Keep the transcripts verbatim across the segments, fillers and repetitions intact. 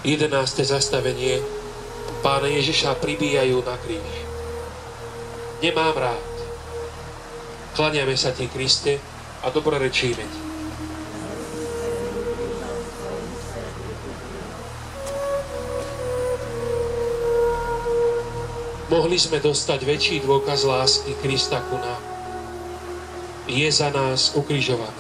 jedenáste zastavenie. Pána Ježiša pribíjajú na kríž. Nemám rád. Kláňame sa ti, Kriste, a dobrorečíme ti. Mohli sme dostať väčší dôkaz lásky Krista ku nám. Je za nás ukrižovaný.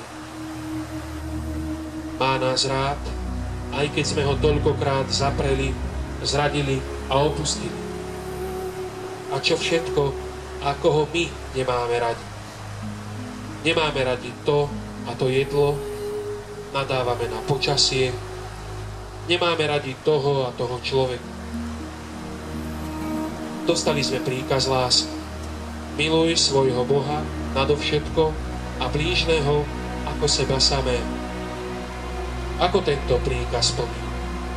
Má nás rád, aj keď sme ho toľkokrát zapreli, zradili a opustili. A čo všetko, ako ho my nemáme radi. Nemáme radi to a to jedlo, nadávame na počasie, nemáme radi toho a toho človeka. Dostali sme príkaz lásky. Miluj svojho Boha nadovšetko a blížneho ako seba samého. Ako tento príkaz plní?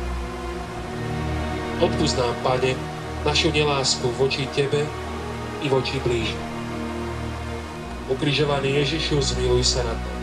Odpusť nám, Pane, našu nelásku voči Tebe i voči blížnym. Ukrižovaný Ježišu, zmiluj sa nad nami.